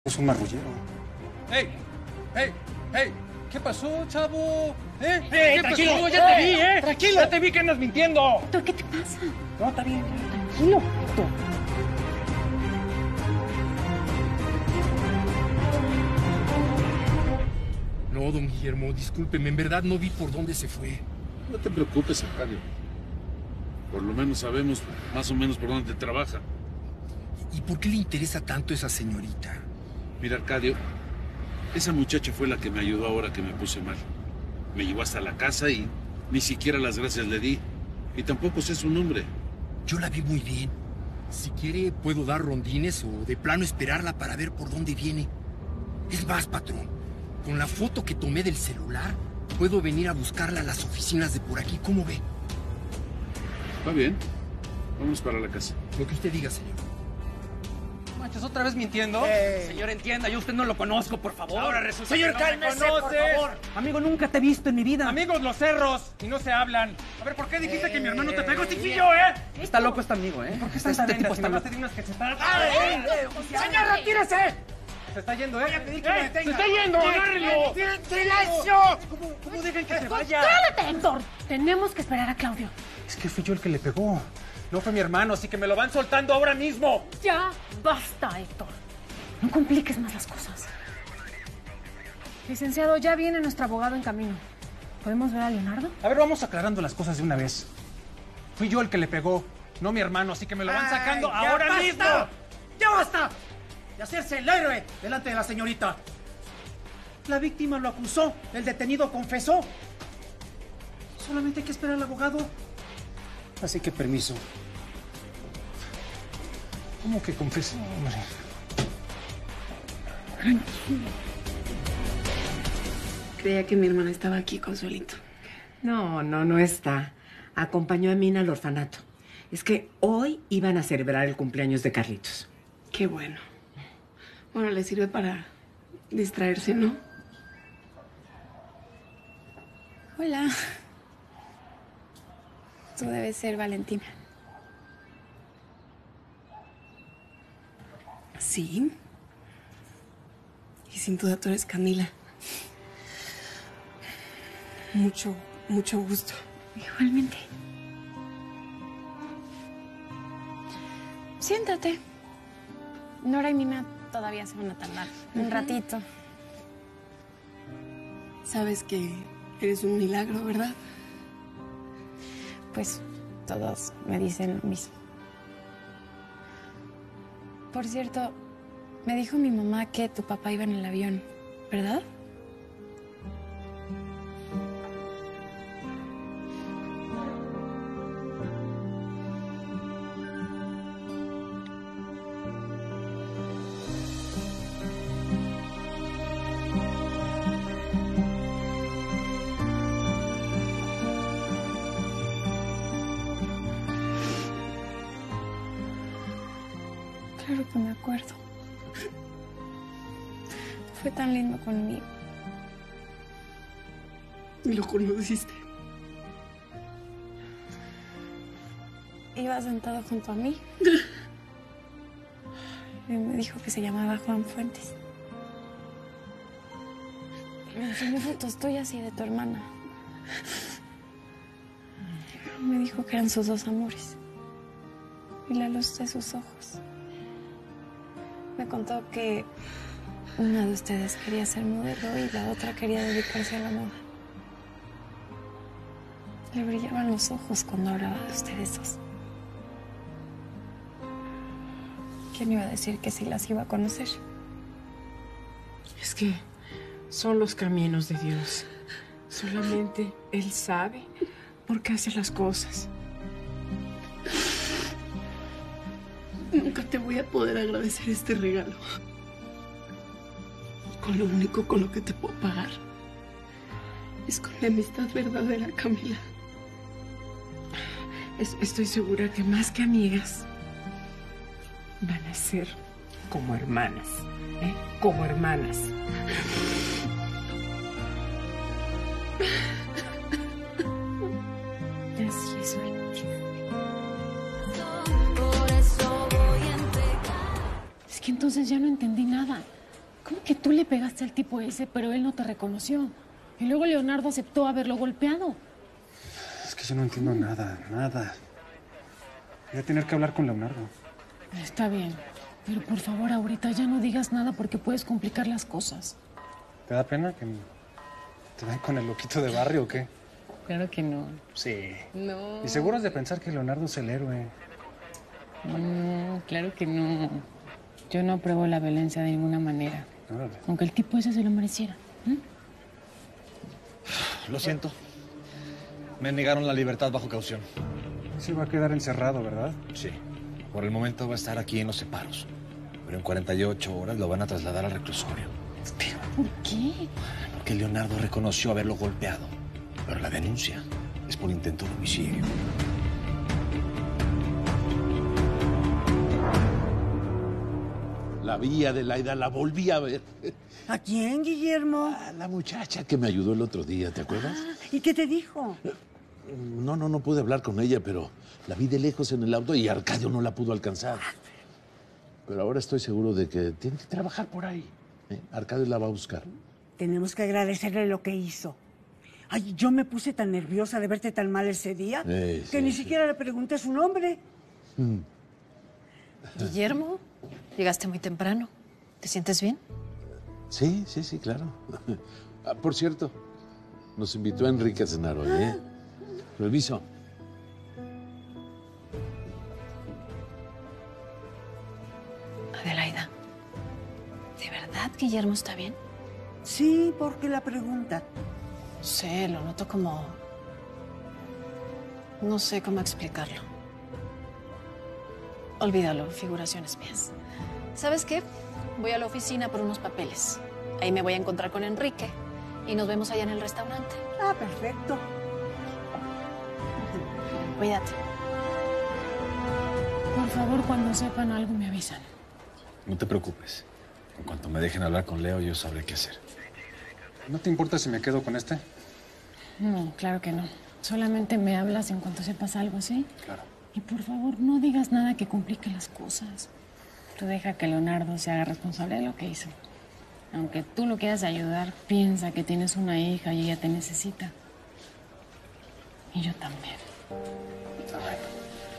Es un marrullero. ¡Ey! ¡Ey! ¡Ey! ¿Qué pasó, chavo? ¡Eh, ¿Qué tranquilo! pasó? ¡Ya te vi, ¡Tranquilo! ¡Ya te vi que andas mintiendo! Héctor, ¿qué te pasa? No, está bien. Tranquilo, Héctor. No, don Guillermo, discúlpeme, en verdad no vi por dónde se fue. No te preocupes, Arcadio. Por lo menos sabemos más o menos por dónde trabaja. ¿Y por qué le interesa tanto esa señorita? Mira, Arcadio, esa muchacha fue la que me ayudó ahora que me puse mal. Me llevó hasta la casa y ni siquiera las gracias le di. Y tampoco sé su nombre. Yo la vi muy bien. Si quiere, puedo dar rondines o de plano esperarla para ver por dónde viene. Es más, patrón, con la foto que tomé del celular, puedo venir a buscarla a las oficinas de por aquí. ¿Cómo ve? Va bien. Vamos para la casa. Lo que usted diga, señor. ¿Manchas otra vez mintiendo? Señor, entienda, yo a usted no lo conozco, por favor. Ahora resulta Señor, que no me cálmese, por conoces. favor. Amigo, nunca te he visto en mi vida. Amigos los cerros y no se hablan. A ver, ¿por qué dijiste que mi hermano te pegó? ¡Sí fui yo, Está loco este amigo, ¿eh? ¿Por qué estás Este tipo si está nada más loco. te di unas cachetadas? ¡Señor, retírese! Se está yendo, ¿eh? ¡Se está yendo! ¡Agárrenlo! ¡Silencio! ¿Cómo dejan que se vaya? ¡Cállate, Héctor! Tenemos que esperar a Claudio. Es que fui yo el que le pegó. No fue mi hermano, así que me lo van soltando ahora mismo. Ya basta, Héctor. No compliques más las cosas. Licenciado, ya viene nuestro abogado en camino. ¿Podemos ver a Leonardo? A ver, vamos aclarando las cosas de una vez. Fui yo el que le pegó, no mi hermano, así que me lo van sacando Ay, ya ahora basta. mismo. ¡Ya basta! De hacerse el héroe delante de la señorita. La víctima lo acusó, el detenido confesó. Solamente hay que esperar al abogado. Así que permiso. ¿Cómo que confesó, hombre? Creía que mi hermana estaba aquí, Consuelito. No está. Acompañó a Mina al orfanato. Es que hoy iban a celebrar el cumpleaños de Carlitos. Qué bueno. Bueno, le sirve para distraerse, ¿no? Hola. Tú debes ser Valentina. Sí. Y sin duda tú eres Camila. Mucho gusto. Igualmente. Siéntate. Nora y Mina todavía se van a tardar. Un ratito. Sabes que eres un milagro, ¿verdad? Pues todos me dicen lo mismo. Por cierto, me dijo mi mamá que tu papá iba en el avión, ¿verdad? Claro que me acuerdo. Fue tan lindo conmigo. ¿Y lo conociste? Iba sentado junto a mí. Y me dijo que se llamaba Juan Fuentes. Me enseñó fotos tuyas y de tu hermana. Me dijo que eran sus dos amores. Y la luz de sus ojos. Me contó que una de ustedes quería ser modelo y la otra quería dedicarse a la moda. Le brillaban los ojos cuando hablaba de ustedes dos. ¿Quién iba a decir que sí las iba a conocer? Es que son los caminos de Dios. Solamente Él sabe por qué hace las cosas. Nunca te voy a poder agradecer este regalo. Con lo único con lo que te puedo pagar es con mi amistad verdadera, Camila. Estoy segura que más que amigas van a ser como hermanas, ¿eh? Como hermanas. Así es, Valentina. Es que entonces ya no entendí nada. ¿Cómo que tú le pegaste al tipo ese, pero él no te reconoció? Y luego Leonardo aceptó haberlo golpeado. Es que yo no entiendo nada. Voy a tener que hablar con Leonardo. Está bien, pero por favor ahorita ya no digas nada porque puedes complicar las cosas. ¿Te da pena que te vean con el loquito de barrio o qué? Claro que no. Sí. No. Y seguro has de pensar que Leonardo es el héroe. No, claro que no. Yo no apruebo la violencia de ninguna manera. Órale. Aunque el tipo ese se lo mereciera. Lo siento. Me negaron la libertad bajo caución. Sí va a quedar encerrado, ¿verdad? Sí. Por el momento va a estar aquí en los separos. Pero en 48 horas lo van a trasladar al reclusorio. ¿Por qué? Porque Leonardo reconoció haberlo golpeado. Pero la denuncia es por intento de homicidio. La vi, Adelaida, la volví a ver. ¿A quién, Guillermo? A la muchacha que me ayudó el otro día, ¿te acuerdas? ¿Y qué te dijo? No pude hablar con ella, pero la vi de lejos en el auto y Arcadio no la pudo alcanzar. Pero ahora estoy seguro de que tiene que trabajar por ahí. Arcadio la va a buscar. Tenemos que agradecerle lo que hizo. Ay, yo me puse tan nerviosa de verte tan mal ese día que ni siquiera le pregunté su nombre. Guillermo, llegaste muy temprano. ¿Te sientes bien? Sí, claro. Por cierto, nos invitó a Enrique a cenar hoy, ¿eh? Permiso. Adelaida, ¿de verdad Guillermo está bien? Sí, ¿por qué la pregunta? Sí, lo noto como... No sé cómo explicarlo. Olvídalo, figuraciones mías. ¿Sabes qué? Voy a la oficina por unos papeles. Ahí me voy a encontrar con Enrique y nos vemos allá en el restaurante. Ah, perfecto. Cuídate. Por favor, cuando sepan algo me avisan. No te preocupes. En cuanto me dejen hablar con Leo, yo sabré qué hacer. ¿No te importa si me quedo con este? No, claro que no. Solamente me hablas en cuanto sepas algo, ¿sí? Claro. Y por favor, no digas nada que complique las cosas. Tú deja que Leonardo se haga responsable de lo que hizo. Aunque tú lo quieras ayudar, piensa que tienes una hija y ella te necesita. Y yo también. Está bien.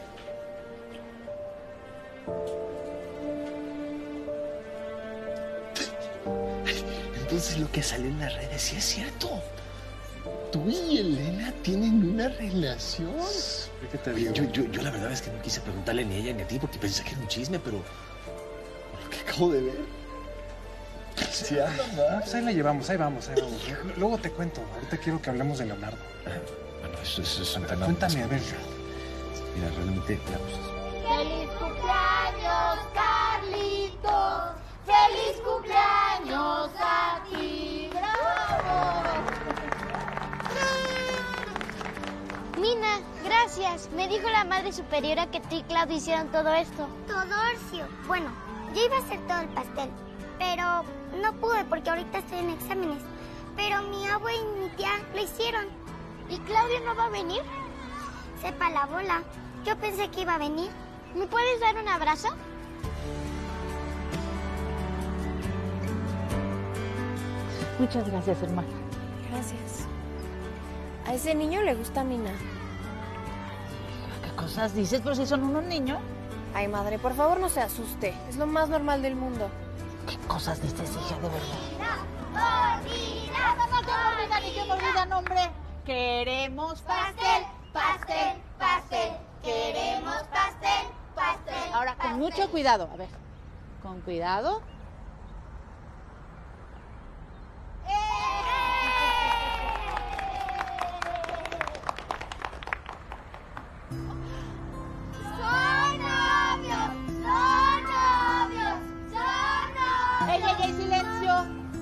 Entonces lo que salió en las redes sí es cierto. Tú y Elena tienen una relación. ¿Qué te digo? Yo la verdad es que no quise preguntarle ni a ella ni a ti porque pensé que era un chisme, pero lo que acabo de ver. Sí, pues ahí la llevamos, ahí vamos. Luego te cuento. Ahorita quiero que hablemos de Leonardo. Bueno, eso es un tema. Cuéntame, a ver. Mira, realmente... ¡Feliz cumpleaños, Carlitos! ¡Feliz cumpleaños a ti! ¡Bravo! Mina, gracias. Me dijo la madre superiora que tú y Claudio hicieron todo esto. Todorcio. Bueno, yo iba a hacer todo el pastel, pero no pude porque ahorita estoy en exámenes. Pero mi abue y mi tía lo hicieron. ¿Y Claudio no va a venir? Sepa la bola. Yo pensé que iba a venir. ¿Me puedes dar un abrazo? Muchas gracias, hermana. Gracias. A ese niño le gusta Mina. ¿Qué cosas dices? Pero si son unos niños. Ay, madre, por favor no se asuste. Es lo más normal del mundo. ¿Qué cosas dices, hija, de verdad? ¡Olvida! No, que me olvidan y que me olvidan, hombre. Queremos pastel, pastel, pastel. Queremos pastel, pastel. Ahora, con mucho cuidado. A ver, con cuidado. ¡Son novios! ¡Son novios! ¡Son novios! ¡Ey, silencio!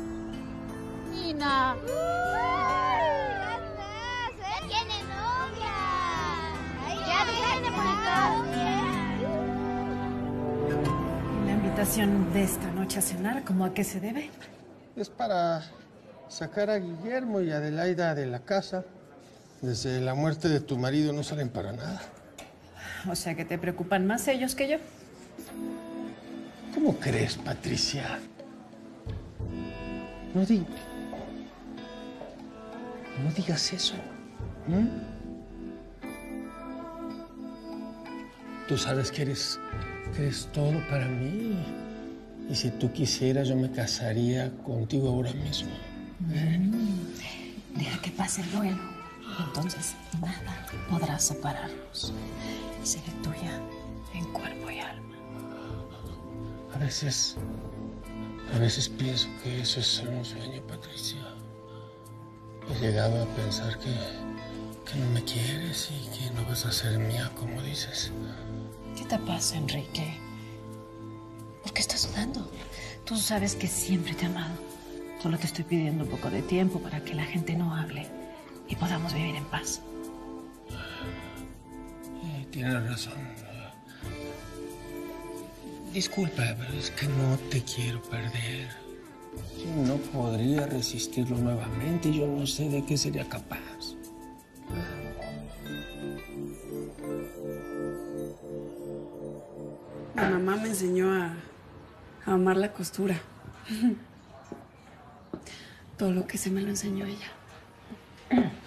Nina. ¡Ya tiene novia! ¡Ya déjenme por La invitación de esta noche a cenar, ¿cómo a qué se debe? Es para sacar a Guillermo y a Adelaida de la casa. Desde la muerte de tu marido no salen para nada. O sea que te preocupan más ellos que yo. ¿Cómo crees, Patricia? No digas eso. Tú sabes que eres todo para mí. Y si tú quisieras, yo me casaría contigo ahora mismo. Deja que pase el duelo. Entonces nada podrá separarnos. Y seré tuya en cuerpo y alma. A veces pienso que eso es solo un sueño, Patricia. He llegado a pensar que no me quieres y que no vas a ser mía, como dices. ¿Qué te pasa, Enrique? ¿Por qué estás dudando? Tú sabes que siempre te he amado. Solo te estoy pidiendo un poco de tiempo para que la gente no hable y podamos vivir en paz. Tienes razón. Disculpa, pero es que no te quiero perder. No podría resistirlo nuevamente y yo no sé de qué sería capaz. Mi mamá me enseñó a amar la costura. Todo lo que sé me lo enseñó ella.